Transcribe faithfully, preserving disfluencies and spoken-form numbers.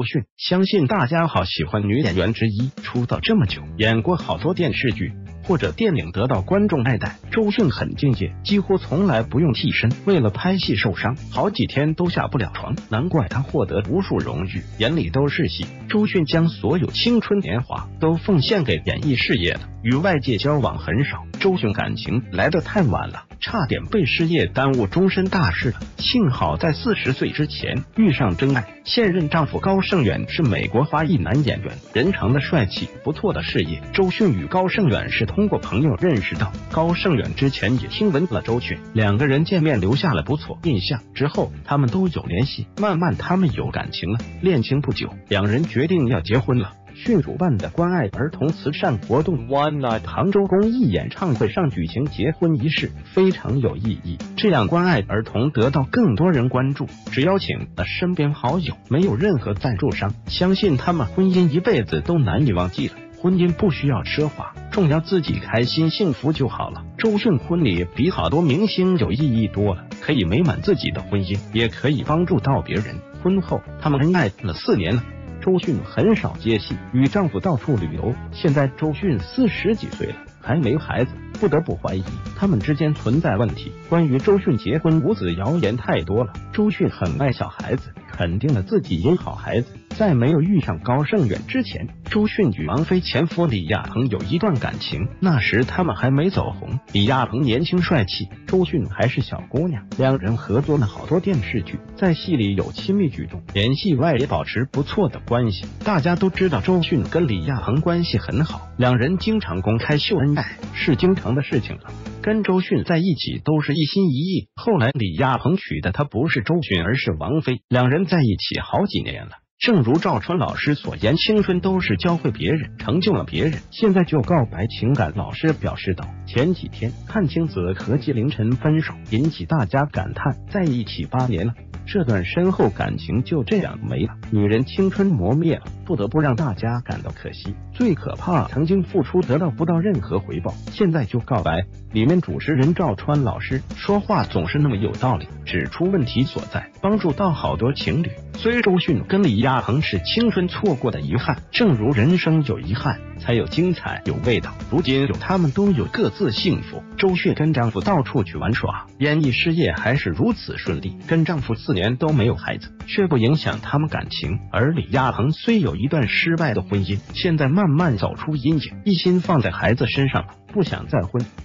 迅，相信大家好喜欢女演员之一，出道这么久，演过好多电视剧或者电影，得到观众爱戴。周迅很敬业，几乎从来不用替身，为了拍戏受伤，好几天都下不了床，难怪她获得无数荣誉，眼里都是戏。周迅将所有青春年华都奉献给演艺事业了，与外界交往很少。周迅感情来得太晚了，差点被事业耽误终身大事了，幸好在四十岁之前遇上真爱。现任丈夫高胜远是美国华裔男演员，人长得帅气，不错的事业。周迅与高胜远是通过朋友认识到，高胜远之前也听闻了周迅，两个人见面留下了不错印象，之后他们都有联系，慢慢他们有感情了。恋情不久，两人决定要结婚了。迅主办的关爱儿童慈善活动 One Night 杭州公益演唱会上举行结婚仪式，非常有意义。这样关爱儿童得到更多人关注，只邀请了身边好友，没有任何赞助商，相信他们婚姻一辈子都难以忘记了。婚姻不需要奢华，重要自己开心幸福就好了。周迅婚礼比好多明星有意义多了，可以美满自己的婚姻，也可以帮助到别人。婚后他们恩爱了四年了。周迅很少接戏，与丈夫到处旅游。现在周迅四十几岁了，还没孩子，不得不怀疑他们之间存在问题。关于周迅结婚无子谣言太多了，周迅很爱小孩子，肯定了自己也好孩子。在没有遇上高胜远之前，周迅与王菲前夫李亚鹏有一段感情，那时他们还没走红，李亚鹏年轻帅气，周迅还是小姑娘，两人合作了好多电视剧，在戏里有亲密举动，联系外也保持不错的关系。大家都知道周迅跟李亚鹏关系很好，两人经常公开秀恩爱，是经常的事情了。跟周迅在一起都是一心一意，后来李亚鹏娶的她不是周迅，而是王菲，两人在一起好几年了。正如赵传老师所言，青春都是教会别人，成就了别人，现在就告白。情感老师表示道，前几天阚清泽和纪凌尘分手，引起大家感叹，在一起八年了，这段深厚感情就这样没了，女人青春磨灭了，不得不让大家感到可惜。最可怕，曾经付出得到不到任何回报，现在就告白。里面主持人赵川老师说话总是那么有道理，指出问题所在，帮助到好多情侣。虽周迅跟李亚鹏是青春错过的遗憾，正如人生有遗憾才有精彩有味道，如今有他们都有各自幸福。周迅跟丈夫到处去玩耍，演艺事业还是如此顺利，跟丈夫四年都没有孩子，却不影响他们感情。而李亚鹏虽有一段失败的婚姻，现在慢慢走出阴影，一心放在孩子身上了，不想再婚。